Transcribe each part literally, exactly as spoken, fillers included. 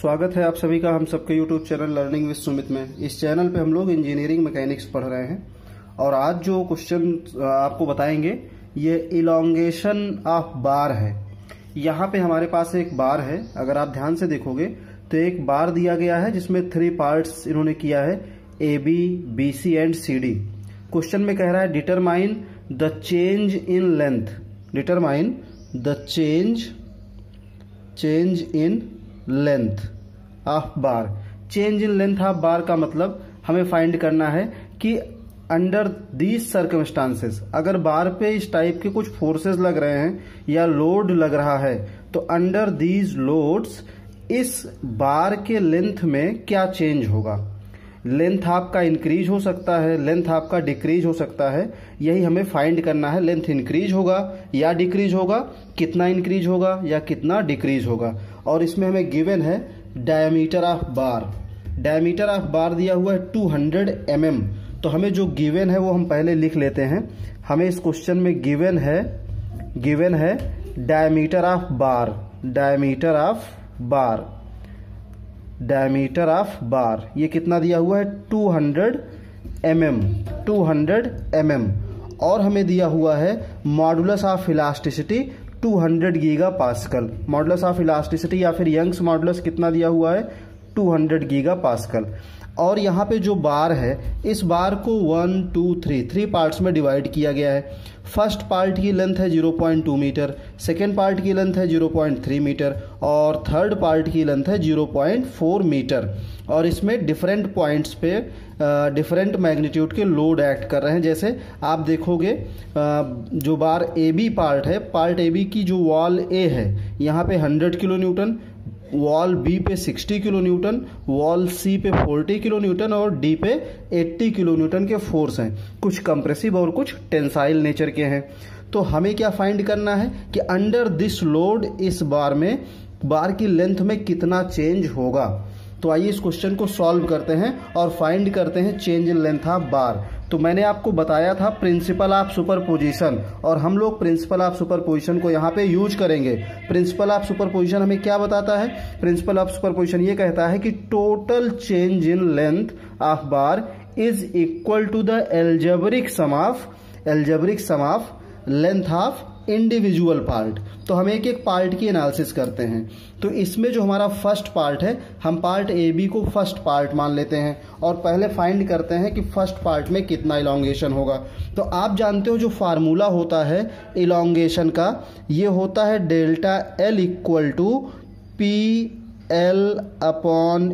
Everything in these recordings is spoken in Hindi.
स्वागत है आप सभी का हम सबके YouTube channel learning with Sumit में। इस चैनल पे हम लोग इंजीनियरिंग मैकेनिक्स पढ़ रहे हैं और आज जो क्वेश्चन आपको बताएंगे ये इलॉन्गेशन ऑफ बार है। यहाँ पे हमारे पास एक बार है, अगर आप ध्यान से देखोगे तो एक बार दिया गया है जिसमें थ्री पार्ट्स इन्होंने किया है, A B B C and C D. Question में कह रहा है determine the change in length, determine the change change in length of bar. Change in length of bar का मतलब हमें फाइंड करना है कि अंडर दीज सर्कमस्टांसेस, अगर बार पे इस टाइप के कुछ फोर्सेस लग रहे हैं या लोड लग रहा है तो अंडर दीज लोड्स इस बार के लेंथ में क्या चेंज होगा। लेंथ आपका इंक्रीज हो सकता है, लेंथ आपका डिक्रीज हो सकता है, यही हमें फाइंड करना है। लेंथ इंक्रीज होगा या डिक्रीज होगा, कितना इंक्रीज होगा या कितना डिक्रीज होगा। और इसमें हमें गिवन है diameter of bar, diameter of bar दिया हुआ है टू हंड्रेड एम एम। तो हमें जो गिवन है वो हम पहले लिख लेते हैं। हमें इस क्वेश्चन में गिवन है गिवन है diameter of bar, diameter of bar diameter of bar ये कितना दिया हुआ है two hundred M M, two hundred M M. और हमें दिया हुआ है modulus of elasticity two hundred giga pascal. Modulus of elasticity या फिर यंग्स मॉडुलस कितना दिया हुआ है टू हंड्रेड गीगा पास्कल। और यहाँ पे जो बार है इस बार को one two three three parts में डिवाइड किया गया है। फर्स्ट पार्ट की लेंथ है zero point two metre, second part की लेंथ है ज़ीरो पॉइंट थ्री मीटर और थर्ड पार्ट की लेंथ है ज़ीरो पॉइंट फोर मीटर। और इसमें डिफरेंट पॉइंट्स पे डिफरेंट मैग्नीट्यूड के लोड एक्ट कर रहे हैं। जैसे आप देखोगे जो बार ए बी पार्ट है, पार्ट ए बी की जो वॉल ए है यहाँ पे hundred kilo newton, wall B पे sixty kilo newton, wall C पे फोर्टी किलो न्यूटन और डी पे एट्टी किलो न्यूटन के फोर्स हैं। कुछ कंप्रेसिव और कुछ टेंसाइल नेचर के हैं। तो हमें क्या फाइंड करना है कि अंडर दिस लोड इस बार में बार की लेंथ में कितना चेंज होगा। तो आइए इस क्वेश्चन को सॉल्व करते हैं और फाइंड करते हैं change in length of bar. तो मैंने आपको बताया था प्रिंसिपल ऑफ सुपरपोजिशन और हम लोग प्रिंसिपल ऑफ सुपरपोजिशन को यहाँ पे यूज करेंगे। प्रिंसिपल ऑफ सुपरपोजिशन हमें क्या बताता है? प्रिंसिपल ऑफ सुपरपोजिशन ये कहता है कि total change in length of bar is equal to the algebraic sum of algebraic sum of length of individual part. तो हम एक एक पार्ट की एनालिसिस करते हैं। तो इसमें जो हमारा फर्स्ट पार्ट है, हम पार्ट ए बी को फर्स्ट पार्ट मान लेते हैं और पहले फाइंड करते हैं कि फर्स्ट पार्ट में कितना इलॉन्गेशन होगा। तो आप जानते हो जो फार्मूला होता है इलॉन्गेशन का, ये होता है delta L equal to P L upon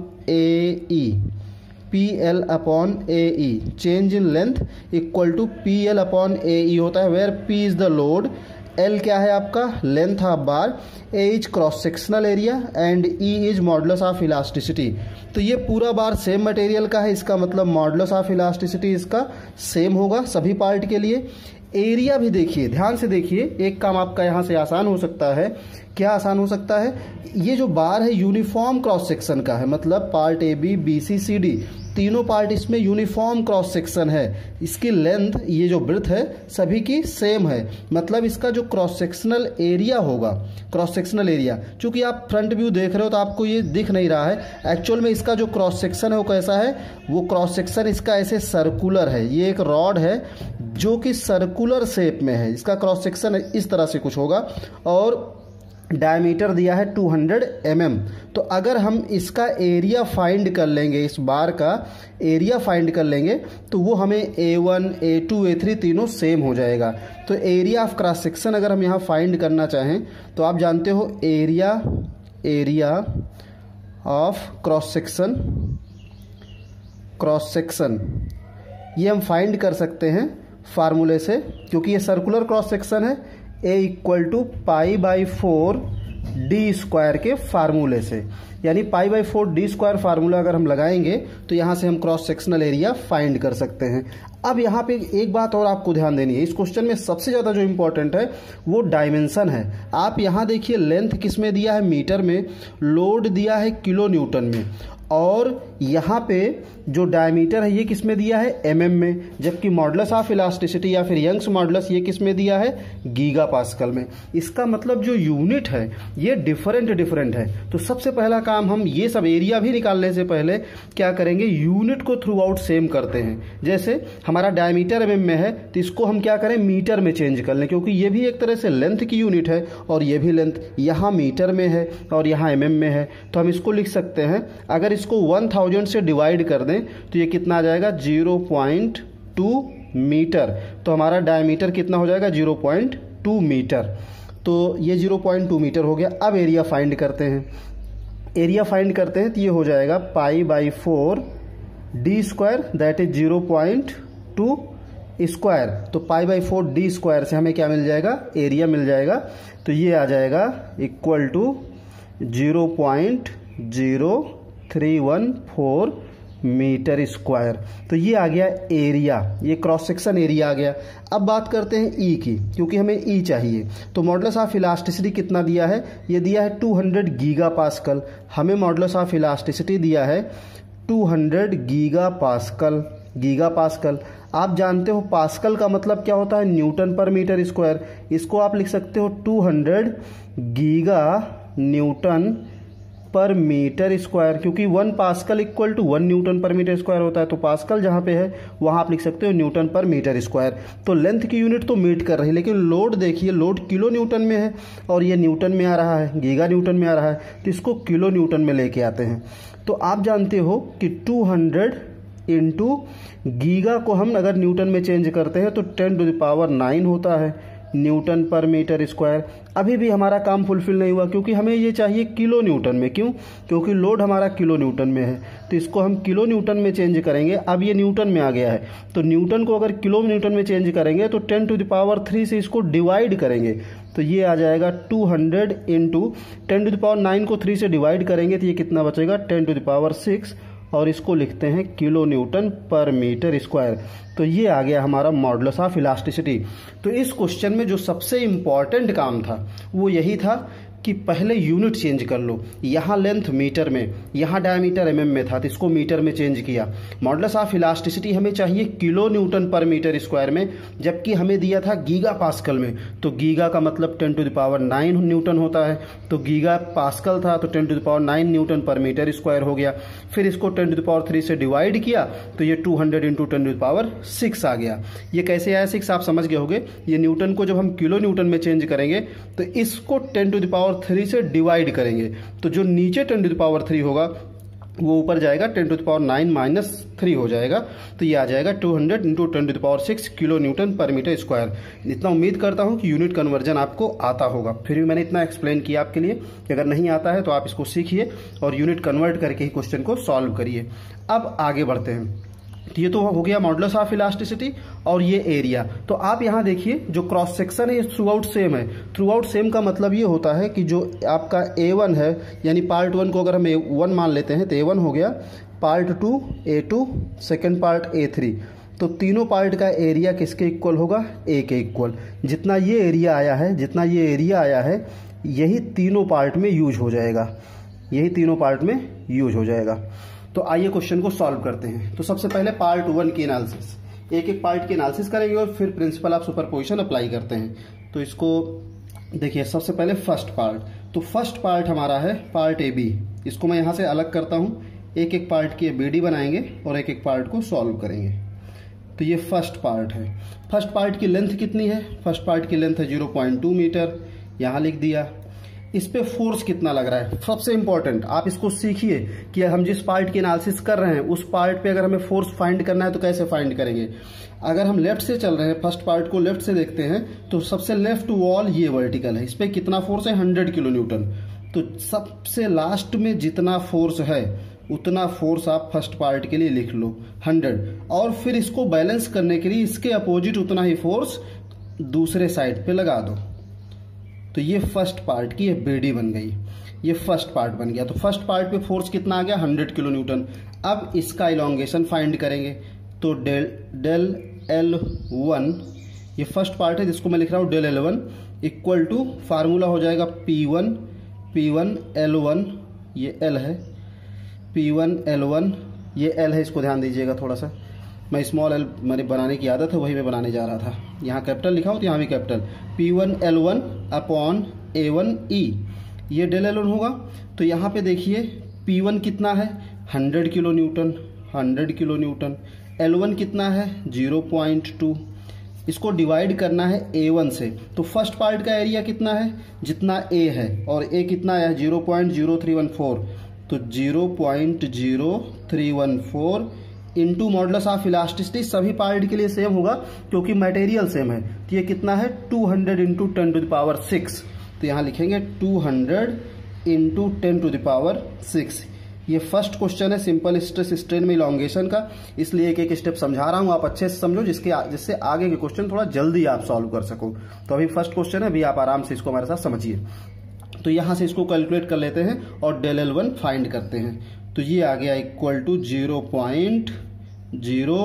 A E, P L upon A E. Change in length equal to P L upon A E होता है, where P is the load, L क्या है आपका length of bar, A is cross sectional area and E is modulus of elasticity. तो ये पूरा बार सेम मटेरियल का है, इसका मतलब मॉडुलस ऑफ इलास्टिसिटी इसका सेम होगा सभी पार्ट के लिए। एरिया भी देखिए, ध्यान से देखिए, एक काम आपका यहाँ से आसान हो सकता है। क्या आसान हो सकता है? ये जो बार है यूनिफॉर्म क्रॉस सेक्शन का है, मतलब part A B B C C D तीनों पार्ट इसमें यूनिफॉर्म क्रॉस सेक्शन है। इसकी लेंथ, ये जो ब्रेड्थ है सभी की सेम है, मतलब इसका जो क्रॉस सेक्शनल एरिया होगा, क्रॉस सेक्शनल एरिया, चूंकि आप फ्रंट व्यू देख रहे हो तो आपको ये दिख नहीं रहा है, एक्चुअल में इसका जो क्रॉस सेक्शन है वो कैसा है, वो क्रॉस सेक्शन इसका ऐसे सर्कुलर है। ये एक रॉड है जो कि सर्कुलर शेप में है, इसका क्रॉस सेक्शन इस तरह से कुछ होगा और डायमीटर दिया है टू हंड्रेड एम एम। तो अगर हम इसका एरिया फाइंड कर लेंगे, इस बार का एरिया फाइंड कर लेंगे तो वो हमें A one, A two, A three तीनों सेम हो जाएगा। तो एरिया ऑफ क्रॉस सेक्शन अगर हम यहाँ फाइंड करना चाहें तो आप जानते हो area area of cross section cross section ये हम फाइंड कर सकते हैं फार्मूले से, क्योंकि ये सर्कुलर क्रॉस सेक्शन है। A equal to pi by four D square के फार्मूले से, यानी pi by four D square formula अगर हम लगाएंगे तो यहां से हम क्रॉस सेक्शनल एरिया फाइंड कर सकते हैं। अब यहाँ पे एक बात और आपको ध्यान देनी है, इस क्वेश्चन में सबसे ज्यादा जो इंपॉर्टेंट है वो डायमेंशन है। आप यहाँ देखिए लेंथ किस में दिया है, मीटर में, लोड दिया है किलो न्यूटन में और यहाँ पे जो डायमीटर है ये किस में दिया है, एमएम में, जबकि मॉडुलस ऑफ इलास्टिसिटी या फिर यंग्स मॉडुलस ये किस में दिया है, गीगा पास्कल में। इसका मतलब जो यूनिट है ये डिफरेंट डिफरेंट है। तो सबसे पहला काम हम ये सब एरिया भी निकालने से पहले क्या करेंगे, यूनिट को थ्रू आउट सेम करते हैं। जैसे हमारा डायमीटर एमएम में है तो इसको हम क्या करें, मीटर में चेंज कर लें, क्योंकि ये भी एक तरह से लेंथ की यूनिट है और ये भी लेंथ, यहाँ मीटर में है और यहाँ एमएम में है। तो हम इसको लिख सकते हैं, अगर इसको वन थाउजेंड से डिवाइड कर दें तो ये कितना आ जाएगा, जीरो पॉइंट टू मीटर। तो हमारा डायमीटर कितना हो जाएगा, जीरो पॉइंट टू मीटर। तो ये जीरो पॉइंट टू मीटर हो गया। अब एरिया फाइंड करते हैं। एरिया फाइंड करते हैं तो ये हो जाएगा pi by four D square, that is zero point two square. तो pi by four D square से हमें क्या मिल जाएगा, एरिया मिल जाएगा। तो ये आ जाएगा equal to zero point zero three one four metre square. तो ये आ गया एरिया, ये क्रॉस सेक्शन एरिया आ गया। अब बात करते हैं ई की, क्योंकि हमें ई चाहिए। तो मॉडुलस ऑफ इलास्टिसिटी कितना दिया है, ये दिया है टू हंड्रेड गीगा पास्कल। हमें मॉडुलस ऑफ इलास्टिसिटी दिया है two hundred giga pascal. Giga pascal आप जानते हो, पास्कल का मतलब क्या होता है, न्यूटन पर मीटर स्क्वायर। इसको आप लिख सकते हो two hundred giga newton per metre square, क्योंकि one pascal equal to one newton per metre square होता है। तो पास्कल जहां पे है वहां आप लिख सकते हो न्यूटन पर मीटर स्क्वायर। तो लेंथ की यूनिट तो मीट कर रही है, लेकिन लोड देखिए, लोड किलो न्यूटन में है और ये न्यूटन में आ रहा है, गीगा न्यूटन में आ रहा है। तो इसको किलो न्यूटन में लेके आते हैं। तो आप जानते हो कि टू हंड्रेड इंटू गीगा को हम अगर न्यूटन में चेंज करते हैं तो ten to the power nine होता है न्यूटन पर मीटर स्क्वायर। अभी भी हमारा काम फुलफिल नहीं हुआ, क्योंकि हमें ये चाहिए किलो न्यूटन में। क्यों, क्योंकि लोड हमारा किलो न्यूटन में है। तो इसको हम किलो न्यूटन में चेंज करेंगे। अब ये न्यूटन में आ गया है, तो न्यूटन को अगर किलो न्यूटन में चेंज करेंगे तो ten to the power three से इसको डिवाइड करेंगे। तो ये आ जाएगा two hundred into ten to the power nine को थ्री से डिवाइड करेंगे तो ये कितना बचेगा, ten to the power six, और इसको लिखते हैं kilo newton per metre square. तो ये आ गया हमारा मॉडुलस ऑफ इलास्टिसिटी। तो इस क्वेश्चन में जो सबसे इंपॉर्टेंट काम था वो यही था कि पहले यूनिट चेंज कर लो। यहाँ लेंथ मीटर में, यहाँ डायमीटर एमएम में था, तो इसको मीटर में चेंज किया। मॉडुलस ऑफ इलास्टिसिटी हमें चाहिए kilo newton per metre square में, जबकि हमें दिया था गीगा पास्कल में। तो गीगा का मतलब ten to the power nine newton होता है, तो गीगा पास्कल था तो ten to the power nine newton per metre square हो गया। फिर इसको ten to the power three से डिवाइड किया तो ये two hundred into ten to the power six आ गया। ये कैसे आया सिक्स, आप समझ गए होंगे। ये न्यूटन को जब हम किलो न्यूटन में चेंज करेंगे तो इसको ten to the power three से डिवाइड करेंगे, तो जो नीचे ten to the power three होगा वो ऊपर जाएगा, ten to the power nine minus three हो जाएगा। तो ये आ जाएगा two hundred into ten to the power six kilo newton per metre square. इतना उम्मीद करता हूं कि यूनिट कन्वर्जन आपको आता होगा। फिर भी मैंने इतना एक्सप्लेन किया आपके लिए कि अगर नहीं आता है तो आप इसको सीखिए और यूनिट कन्वर्ट करके ही क्वेश्चन को सॉल्व करिए। अब आगे बढ़ते हैं। तो ये तो हो गया मॉडुलस ऑफ इलास्टिसिटी और ये एरिया। तो आप यहाँ देखिए जो क्रॉस सेक्शन है ये थ्रू आउट सेम है। थ्रू आउट सेम का मतलब ये होता है कि जो आपका ए वन है, यानी पार्ट वन को अगर हम ए वन मान लेते हैं तो ए वन हो गया, part two A two, second part A three. तो तीनों पार्ट का एरिया किसके इक्वल होगा, ए के इक्वल। जितना ये एरिया आया है, जितना ये एरिया आया है, यही तीनों पार्ट में यूज हो जाएगा, यही तीनों पार्ट में यूज हो जाएगा। तो आइए क्वेश्चन को सॉल्व करते हैं। तो सबसे पहले पार्ट वन की एनालिसिस, एक एक पार्ट की एनालिसिस करेंगे और फिर प्रिंसिपल ऑफ सुपरपोजिशन अप्लाई करते हैं। तो इसको देखिए, सबसे पहले फर्स्ट पार्ट। तो फर्स्ट पार्ट हमारा है पार्ट ए बी। इसको मैं यहाँ से अलग करता हूँ, एक एक पार्ट की बी डी बनाएंगे और एक एक पार्ट को सॉल्व करेंगे। तो ये फर्स्ट पार्ट है। फर्स्ट पार्ट की लेंथ कितनी है, फर्स्ट पार्ट की लेंथ है जीरो पॉइंट टू मीटर, यहाँ लिख दिया। इस पे फोर्स कितना लग रहा है, सबसे इंपॉर्टेंट आप इसको सीखिए कि हम जिस पार्ट की एनालिसिस कर रहे हैं उस पार्ट पे अगर हमें फोर्स फाइंड करना है तो कैसे फाइंड करेंगे। अगर हम लेफ्ट से चल रहे हैं, फर्स्ट पार्ट को लेफ्ट से देखते हैं, तो सबसे लेफ्ट वॉल ये वर्टिकल है, इस पे कितना फोर्स है, हंड्रेड किलो न्यूटन। तो सबसे लास्ट में जितना फोर्स है उतना फोर्स आप फर्स्ट पार्ट के लिए लिख लो, हंड्रेड। और फिर इसको बैलेंस करने के लिए इसके अपोजिट उतना ही फोर्स दूसरे साइड पे लगा दो। तो ये फर्स्ट पार्ट की बेडी बन गई, ये फर्स्ट पार्ट बन गया। तो फर्स्ट पार्ट पे फोर्स कितना आ गया, हंड्रेड किलो न्यूटन। अब इसका इलॉन्गेशन फाइंड करेंगे। तो डेल डेल एल वन, ये फर्स्ट पार्ट है जिसको मैं लिख रहा हूँ del L one equal to, formula हो जाएगा P one, P one L one, ये एल है, पी वन एल वन, ये एल है, इसको ध्यान दीजिएगा थोड़ा सा, मैं स्मॉल एल मेरे बनाने की आदत है, वही मैं बनाने जा रहा था। यहाँ कैपिटल लिखा हो तो यहाँ भी capital, P one L one upon A one E, ये डेल एल वन होगा। तो यहाँ पे देखिए पी वन कितना है, hundred kilo newton, hundred kilo newton. L one कितना है, ज़ीरो पॉइंट टू। इसको डिवाइड करना है ए वन से, तो फर्स्ट पार्ट का एरिया कितना है, जितना ए है, और ए कितना है, zero point zero three one four, तो zero point zero three one four into modulus of elasticity, सभी पार्ट के लिए सेम होगा क्योंकि मटेरियल सेम है। तो ये कितना है, two hundred into ten to the power six, तो यहाँ लिखेंगे two hundred into ten to the power six. ये फर्स्ट क्वेश्चन है सिंपल स्ट्रेस स्ट्रेन में इलॉन्गेशन का, इसलिए एक एक स्टेप समझा रहा हूँ, आप अच्छे से समझो जिसके जिससे आगे के क्वेश्चन थोड़ा जल्दी आप सॉल्व कर सको। तो अभी फर्स्ट क्वेश्चन है, अभी आप आराम से इसको हमारे साथ समझिए। तो यहाँ से इसको कैलकुलेट कर लेते हैं और डेल एल वन फाइंड करते हैं। तो ये आ गया equal to zero point zero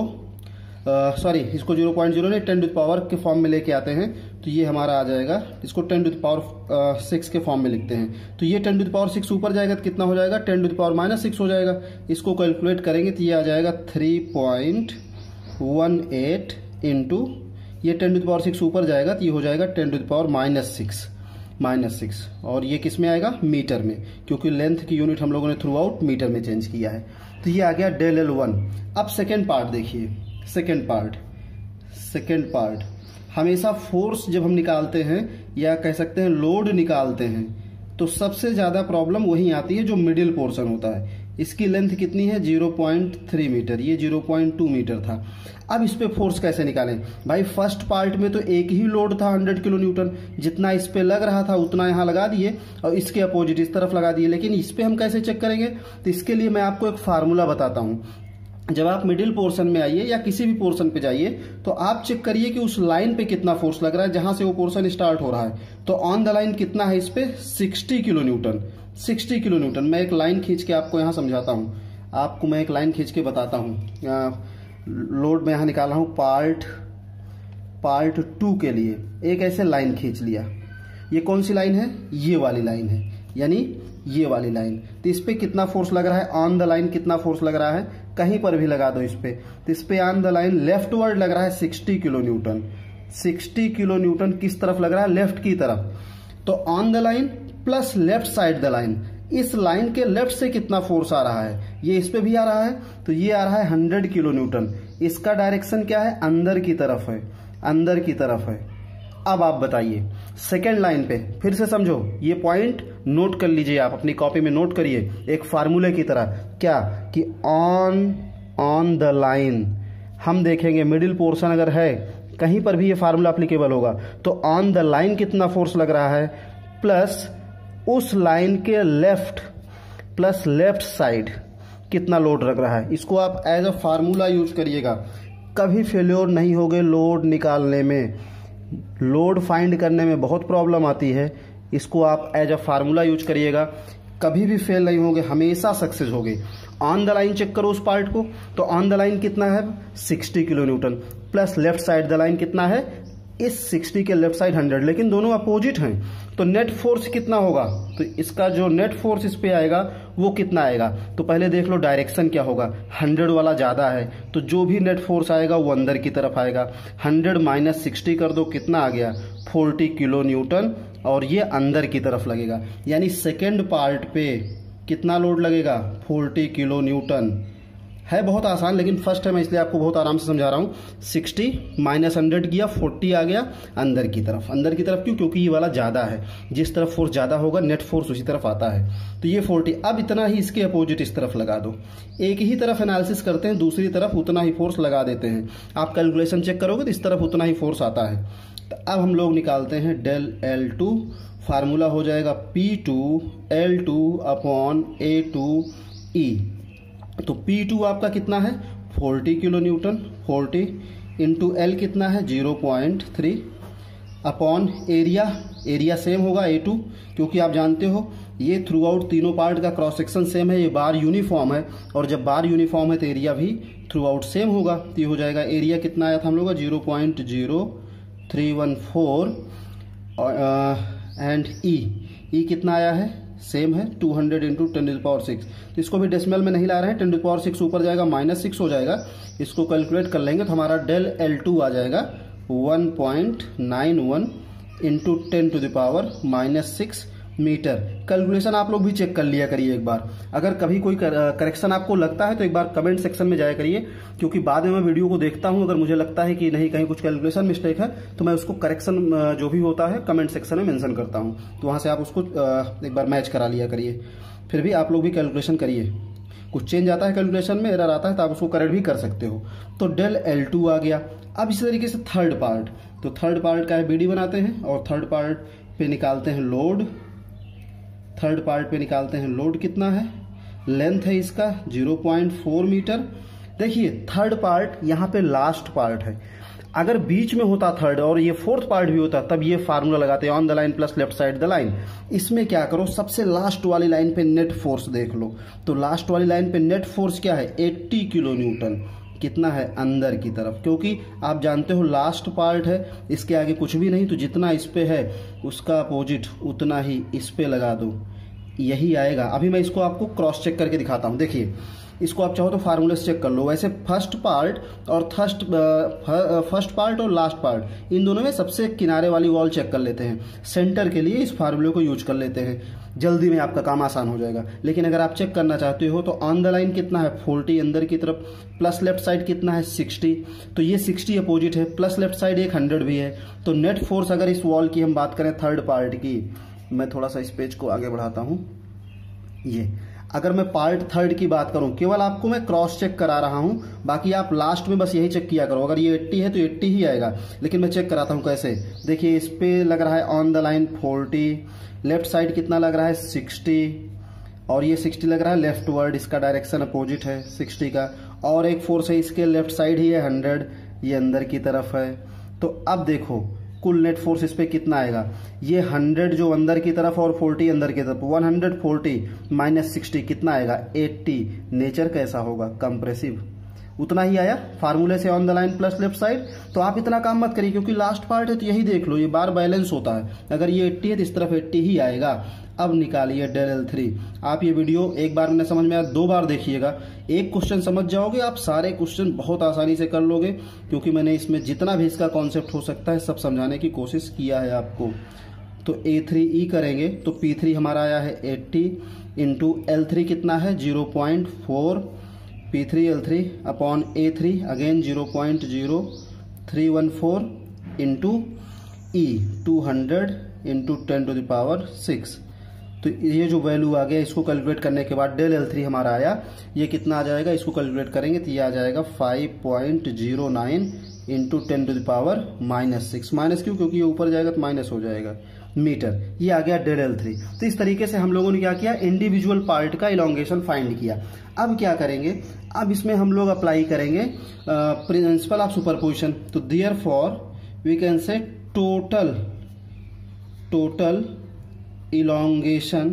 sorry इसको जीरो पॉइंट जीरो नहीं टेन टू द पावर के फॉर्म में लेके आते हैं, तो ये हमारा आ जाएगा, इसको ten to the power six के फॉर्म में लिखते हैं। तो ये ten to the power six ऊपर जाएगा तो कितना हो जाएगा, ten to the power minus six हो जाएगा। इसको कैलकुलेट करेंगे तो ये आ जाएगा three point one eight into, ये ten to the power six ऊपर जाएगा तो ये हो जाएगा ten to the power minus six minus six और ये किस में आएगा, मीटर में, क्योंकि लेंथ की यूनिट हम लोगों ने थ्रू आउट मीटर में चेंज किया है। तो ये आ गया डेल एल वन। अब सेकेंड पार्ट देखिए, सेकेंड पार्ट सेकेंड पार्ट हमेशा फोर्स जब हम निकालते हैं या कह सकते हैं लोड निकालते हैं, तो सबसे ज्यादा प्रॉब्लम वही आती है जो मिडिल पोर्शन होता है। इसकी लेंथ कितनी है, ज़ीरो पॉइंट थ्री मीटर, ये ज़ीरो पॉइंट टू मीटर था। अब इस पे फोर्स कैसे निकालें भाई, फर्स्ट पार्ट में तो एक ही लोड था हंड्रेड किलो न्यूटन, जितना इस पे लग रहा था उतना यहाँ लगा दिए और इसके अपोजिट इस तरफ लगा दिए। लेकिन इस पे हम कैसे चेक करेंगे, तो इसके लिए मैं आपको एक फार्मूला बताता हूँ। जब आप मिडिल पोर्शन में आइए या किसी भी पोर्शन पे जाइए तो आप चेक करिए कि उस लाइन पे कितना फोर्स लग रहा है जहां से वो पोर्शन स्टार्ट हो रहा है। तो ऑन द लाइन कितना है इस पे, sixty kilo newton, sixty kilo newton. मैं एक लाइन खींच के आपको यहाँ समझाता हूँ, आपको मैं एक लाइन खींच के बताता हूँ। लोड में यहाँ निकाला हूँ पार्ट पार्ट टू के लिए, एक ऐसे लाइन खींच लिया। ये कौन सी लाइन है, ये वाली लाइन है, यानी ये वाली लाइन। तो इस पे कितना फोर्स लग रहा है, ऑन द लाइन कितना फोर्स लग रहा है, कहीं पर भी लगा दो इस पे। तो इस पे on the line leftward लग रहा है sixty kilo newton, sixty kilo newton किस तरफ लग रहा है, लेफ्ट की तरफ। तो on the line plus left side the line, इस लाइन के लेफ्ट से कितना फोर्स आ रहा है, ये इस पे भी आ रहा है, तो ये आ रहा है हंड्रेड किलो न्यूटन। इसका डायरेक्शन क्या है, अंदर की तरफ है, अंदर की तरफ है। अब आप बताइए सेकेंड लाइन पे, फिर से समझो, ये पॉइंट नोट कर लीजिए, आप अपनी कॉपी में नोट करिए एक फार्मूले की तरह, क्या कि ऑन ऑन द लाइन हम देखेंगे मिडिल पोर्शन अगर है कहीं पर भी ये फार्मूला एप्लीकेबल होगा। तो ऑन द लाइन कितना फोर्स लग रहा है, प्लस उस लाइन के लेफ्ट प्लस लेफ्ट साइड कितना लोड लग रहा है। इसको आप एज अ फार्मूला यूज करिएगा, कभी फेल्योर नहीं होगे लोड निकालने में, लोड फाइंड करने में बहुत प्रॉब्लम आती है। इसको आप एज अ फार्मूला यूज करिएगा, कभी भी फेल नहीं होगे, हमेशा सक्सेस होगे। ऑन द लाइन चेक करो उस पार्ट को, तो ऑन द लाइन कितना है, sixty kilo newton, plus left side the line कितना है, इस सिक्सटी के लेफ्ट साइड हंड्रेड, लेकिन दोनों अपोजिट हैं। तो नेट फोर्स कितना होगा, तो इसका जो नेट फोर्स इस पे आएगा वो कितना आएगा, तो पहले देख लो डायरेक्शन क्या होगा, हंड्रेड वाला ज्यादा है तो जो भी नेट फोर्स आएगा वो अंदर की तरफ आएगा। हंड्रेड माइनस सिक्सटी कर दो, कितना आ गया, फोर्टी किलो न्यूटन, और ये अंदर की तरफ लगेगा। यानी सेकेंड पार्ट पे कितना लोड लगेगा, फोर्टी किलो न्यूटन। है बहुत आसान, लेकिन फर्स्ट है मैं इसलिए आपको बहुत आराम से समझा रहा हूँ। सिक्सटी माइनस हंड्रेड किया, फोर्टी आ गया अंदर की तरफ। अंदर की तरफ क्यों, क्योंकि ये वाला ज़्यादा है, जिस तरफ फोर्स ज़्यादा होगा नेट फोर्स उसी तरफ आता है। तो ये फोर्टी, अब इतना ही इसके अपोजिट इस तरफ लगा दो। एक ही तरफ एनालिसिस करते हैं, दूसरी तरफ उतना ही फोर्स लगा देते हैं। आप कैलकुलेशन चेक करोगे तो इस तरफ उतना ही फोर्स आता है। तो अब हम लोग निकालते हैं डेल एल टू, फार्मूला हो जाएगा P two L two upon A two E. तो पी टू आपका कितना है, forty kilo newton, forty into L कितना है, zero point three upon area, area same होगा ए टू, क्योंकि आप जानते हो ये थ्रू आउट तीनों पार्ट का क्रॉस सेक्शन सेम है, ये बार यूनिफॉर्म है, और जब बार यूनिफॉर्म है तो एरिया भी थ्रू आउट सेम होगा। तो ये हो जाएगा, एरिया कितना आया था हम लोग का, zero point zero three one four, and E E कितना आया है, सेम है, two hundred into ten to the power six. तो इसको भी डेसिमल में नहीं ला रहे हैं, ten to the power six ऊपर जाएगा, माइनस सिक्स हो जाएगा। इसको कैलकुलेट कर लेंगे तो हमारा डेल एल टू आ जाएगा one point nine one into ten to the power minus six metre. Calculation आप लोग भी चेक कर लिया करिए एक बार। अगर कभी कोई करेक्शन आपको लगता है तो एक बार कमेंट सेक्शन में जाया करिए, क्योंकि बाद में मैं वीडियो को देखता हूं, अगर मुझे लगता है कि नहीं कहीं कुछ कैलकुलेशन मिस्टेक है तो मैं उसको करेक्शन जो भी होता है कमेंट सेक्शन में मेंशन करता हूं, तो वहां से आप उसको एक बार मैच करा लिया करिए। फिर भी आप लोग भी कैलकुलेशन करिए, कुछ चेंज आता है कैलकुलेशन में, एरर आता है तो आप उसको करेक्ट भी कर सकते हो। तो डेल एल टू आ गया। अब इसी तरीके से थर्ड पार्ट, तो थर्ड पार्ट का है बीडी बनाते हैं और थर्ड पार्ट पे निकालते हैं लोड। थर्ड पार्ट पे निकालते हैं लोड कितना है, लेंथ है इसका ज़ीरो पॉइंट फोर मीटर। देखिए थर्ड पार्ट यहाँ पे लास्ट पार्ट है, अगर बीच में होता थर्ड और ये फोर्थ पार्ट भी होता तब ये फार्मूला लगाते हैं on the line plus left side the line. इसमें क्या करो, सबसे लास्ट वाली लाइन पे नेट फोर्स देख लो। तो लास्ट वाली लाइन पे नेट फोर्स क्या है, अस्सी किलो न्यूटन। कितना है, अंदर की तरफ, क्योंकि आप जानते हो लास्ट पार्ट है, इसके आगे कुछ भी नहीं, तो जितना इस पे है उसका अपोजिट उतना ही इस पे लगा दो, यही आएगा। अभी मैं इसको आपको क्रॉस चेक करके दिखाता हूं। देखिए इसको आप चाहो तो फार्मूले से चेक कर लो। वैसे फर्स्ट पार्ट और थर्स्ट फर्स्ट पार्ट और लास्ट पार्ट इन दोनों में सबसे किनारे वाली वॉल चेक कर लेते हैं। सेंटर के लिए इस फार्मूले को यूज कर लेते हैं, जल्दी में आपका काम आसान हो जाएगा। लेकिन अगर आप चेक करना चाहते हो तो ऑन द लाइन कितना है, फोर्टी अंदर की तरफ, प्लस लेफ्ट साइड कितना है, सिक्सटी। तो ये सिक्सटी अपोजिट है, प्लस लेफ्ट साइड एक हंड्रेड भी है। तो नेट फोर्स अगर इस वॉल की हम बात करें थर्ड पार्ट की, मैं थोड़ा सा इस पेज को आगे बढ़ाता हूं। ये अगर मैं पार्ट थर्ड की बात करूं, केवल आपको मैं क्रॉस चेक करा रहा हूं, बाकी आप लास्ट में बस यही चेक किया करो। अगर ये अस्सी है तो अस्सी ही आएगा, लेकिन मैं चेक कराता हूं कैसे। देखिए इस पे लग रहा है on the line forty, left side कितना लग रहा है, सिक्सटी, और ये सिक्सटी लग रहा है लेफ्ट वर्ड, इसका डायरेक्शन अपोजिट है सिक्सटी का। और एक फोर्स है इसके लेफ्ट साइड ही है हंड्रेड, ये अंदर की तरफ है। तो अब देखो कुल नेट फोर्स इस पे कितना आएगा, ये हंड्रेड जो अंदर की तरफ और फोर्टी अंदर की तरफ, one hundred forty minus sixty कितना आएगा, एट्टी। नेचर कैसा होगा, कंप्रेसिव, उतना ही आया फार्मूले से on the line plus left side. तो आप इतना काम मत करिए, क्योंकि लास्ट पार्ट है तो यही देख लो, ये बार बैलेंस होता है। अगर ये एट्टी है तो इस तरफ एट्टी ही आएगा। अब निकालिए डेल एल थ्री। आप ये वीडियो एक बार में समझ में आया, दो बार देखिएगा, एक क्वेश्चन समझ जाओगे, आप सारे क्वेश्चन बहुत आसानी से कर लोगे, क्योंकि मैंने इसमें जितना भी इसका कॉन्सेप्ट हो सकता है सब समझाने की कोशिश किया है आपको। तो ए थ्री ई करेंगे तो पी थ्री हमारा आया है एट्टी इंटू एल थ्री कितना है zero point four, P three L three upon A three again zero point zero three one four into E two hundred into ten to the power six. तो ये जो वैल्यू आ गया, इसको कैलकुलेट करने के बाद डेल एल थ्री हमारा आया, ये कितना आ जाएगा, इसको कैलकुलेट करेंगे तो ये आ जाएगा five point zero nine into ten to the power minus six. Minus क्यों, क्योंकि ये ऊपर जाएगा तो माइनस हो जाएगा मीटर। ये आ गया डेल एल थ्री। तो इस तरीके से हम लोगों ने क्या किया, इंडिविजुअल पार्ट का इलोंगेशन फाइंड किया। अब क्या करेंगे, अब इसमें हम लोग अप्लाई करेंगे प्रिंसिपल ऑफ सुपरपोजिशन। तो therefore we can say total total elongation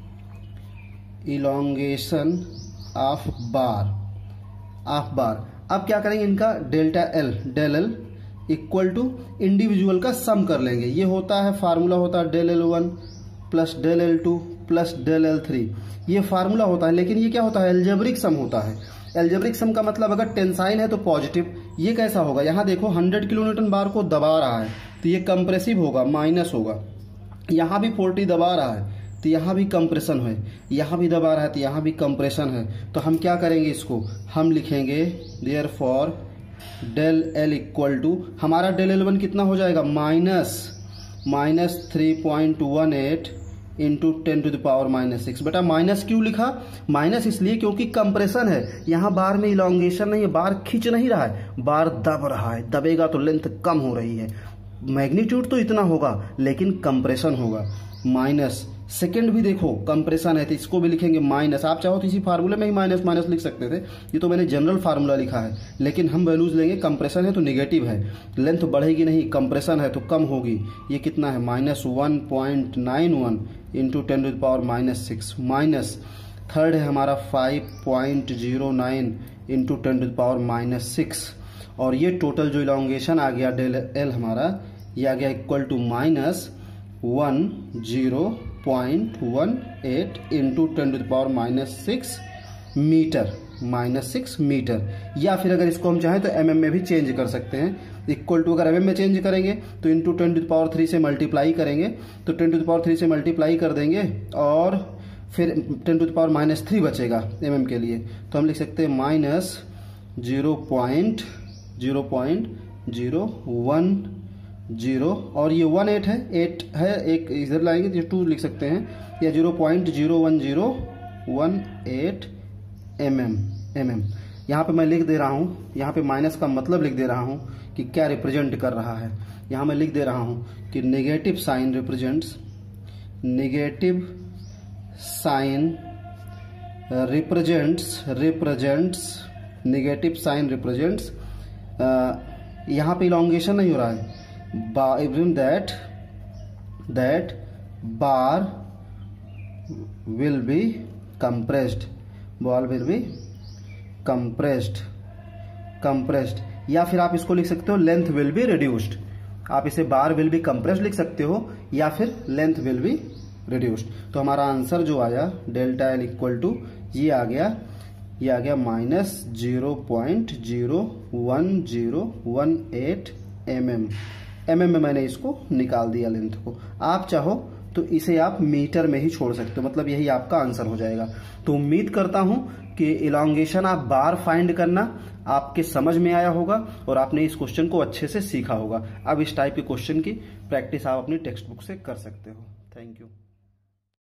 elongation of bar of bar. अब क्या करेंगे, इनका delta L del L equal to individual का सम कर लेंगे। ये होता है फार्मूला होता है del L one plus del L two plus del L three, ये फार्मूला होता है। लेकिन ये क्या होता है, एल्जेब्रिक सम होता है। एल्जेब्रिक सम का मतलब अगर टेंसाइन है तो पॉजिटिव। ये कैसा होगा, यहाँ देखो हंड्रेड किलो न्यूटन बार को दबा रहा है तो ये कंप्रेसिव होगा, माइनस होगा। यहाँ भी फोर्टी दबा रहा है तो यहाँ भी कंप्रेशन है, यहाँ भी दबा रहा है तो यहाँ भी कंप्रेशन है। तो हम क्या करेंगे, इसको हम लिखेंगे therefore del L equal to, हमारा डेल एल वन कितना हो जाएगा, minus minus three point one eight into ten to the power minus six. बेटा माइनस क्यों लिखा, माइनस इसलिए क्योंकि कंप्रेशन है, यहाँ बार में इलोंगेशन नहीं है, बार खींच नहीं रहा है, बार दब रहा है। दबेगा तो लेंथ कम हो रही है, मैग्नीट्यूड तो इतना होगा लेकिन कंप्रेशन होगा। माइनस सेकेंड भी देखो कंप्रेशन है तो इसको भी लिखेंगे माइनस। आप चाहो तो इसी फार्मूले में ही माइनस माइनस लिख सकते थे, ये तो मैंने जनरल फार्मूला लिखा है, लेकिन हम वैल्यूज लेंगे। कंप्रेशन है तो निगेटिव है, लेंथ बढ़ेगी नहीं, कंप्रेशन है तो कम होगी। ये कितना है, minus one point nine one into ten to the power minus six. Minus third है हमारा five point zero nine into ten to the power minus six. और ये टोटल जो इलोंगेशन आ गया डेल एल हमारा, ये आ गया equal to minus one zero point one eight into ten to the power minus six metre, minus six metre. या फिर अगर इसको हम चाहें तो एम एम में भी चेंज कर सकते हैं। इक्वल टू अगर एम एम में चेंज करेंगे तो into ten to the power three से मल्टीप्लाई करेंगे, तो ten to the power three से मल्टीप्लाई कर देंगे और फिर ten to the power minus three बचेगा एम एम के लिए, तो हम लिख सकते हैं minus zero point zero point zero one zero, और ये वन एट है, एट है, एक इधर लाएंगे तो टू लिख सकते हैं, या zero point zero one zero one eight M M M M. यहाँ पे मैं लिख दे रहा हूँ, यहाँ पे माइनस का मतलब लिख दे रहा हूँ कि क्या रिप्रेजेंट कर रहा है। यहाँ मैं लिख दे रहा हूँ कि negative sign represents, negative sign represents represents negative sign represents, यहाँ पे इलॉन्गेशन नहीं हो रहा है, that that bar will be compressed, ball will be compressed compressed या फिर आप इसको लिख सकते हो लेंथ विल बी रिड्यूस्ड। आप इसे बार विल बी कंप्रेस्ड लिख सकते हो या फिर लेंथ विल बी रिड्यूस्ड। तो हमारा आंसर जो आया डेल्टा एल इक्वल टू ये आ गया, ये आ गया minus zero point zero one zero one eight M M. M M में मैंने इसको निकाल दिया लेंथ को। आप चाहो तो इसे आप मीटर में ही छोड़ सकते हो, मतलब यही आपका आंसर हो जाएगा। तो उम्मीद करता हूं कि इलॉन्गेशन आप बार फाइंड करना आपके समझ में आया होगा और आपने इस क्वेश्चन को अच्छे से सीखा होगा। अब इस टाइप के क्वेश्चन की प्रैक्टिस आप अपनी टेक्स्ट बुक से कर सकते हो। Thank you.